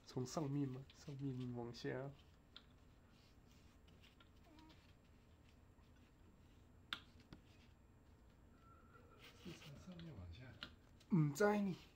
从上面嘛，上面往下。 是从上面往下。 唔知呢。